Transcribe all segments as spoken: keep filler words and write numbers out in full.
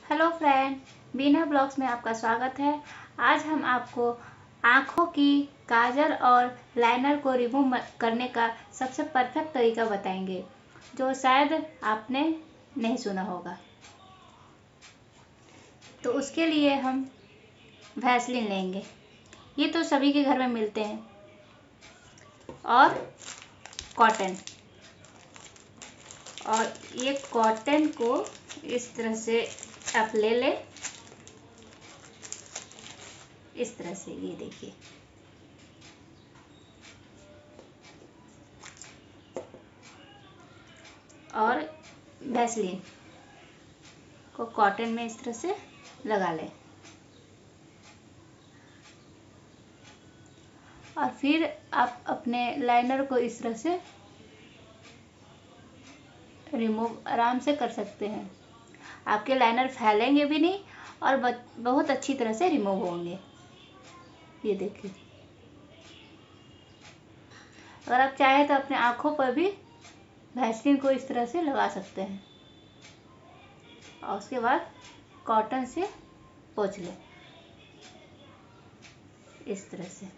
Hello friend, बीना blogs में आपका स्वागत है। आज हम आपको आँखों की काजल और लाइनर को रिमूव करने का सबसे परफेक्ट तरीका बताएंगे, जो शायद आपने नहीं सुना होगा। तो उसके लिए हम वैसलीन लेंगे। ये तो सभी के घर में मिलते हैं। और कॉटन, और ये कॉटन को इस तरह से आप ले लें, इस तरह से। ये देखिए, और वैसलीन को कॉटन में इस तरह से लगा लें। और फिर आप अपने लाइनर को इस तरह से रिमूव आराम से कर सकते हैं। आपके लाइनर फैलेंगे भी नहीं और बहुत अच्छी तरह से रिमूव होंगे। ये देखिए, अगर आप चाहें तो अपने आँखों पर भी वैसलीन को इस तरह से लगा सकते हैं और उसके बाद कॉटन से पोंछ लें, इस तरह से।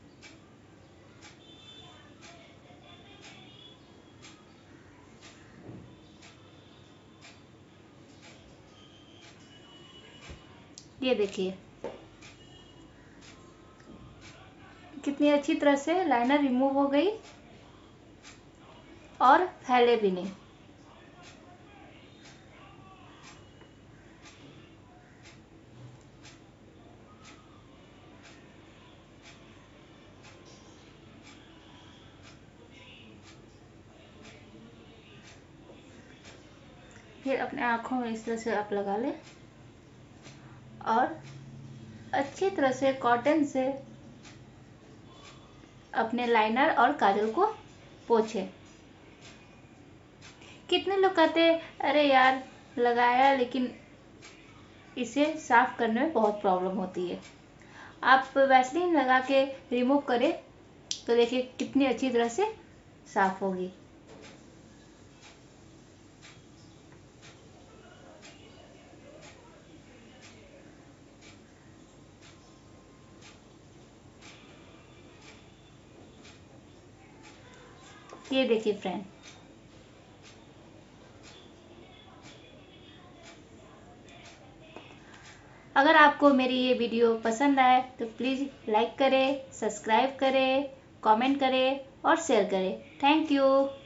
ये देखिए कितनी अच्छी तरह से लाइनर रिमूव हो गई और फैले भी नहीं। फिर अपने आँखों में इस तरह से आप लगा लें और अच्छी तरह से कॉटन से अपने लाइनर और काजल को पोंछें। कितने लोग कहते हैं, अरे यार लगाया लेकिन इसे साफ करने में बहुत प्रॉब्लम होती है। आप वैसलीन लगा के रिमूव करें तो देखिए कितनी अच्छी तरह से साफ होगी। ये देखिए फ्रेंड, अगर आपको मेरी ये वीडियो पसंद आए तो प्लीज़ लाइक करें, सब्सक्राइब करें, कमेंट करें और शेयर करें। Thank you.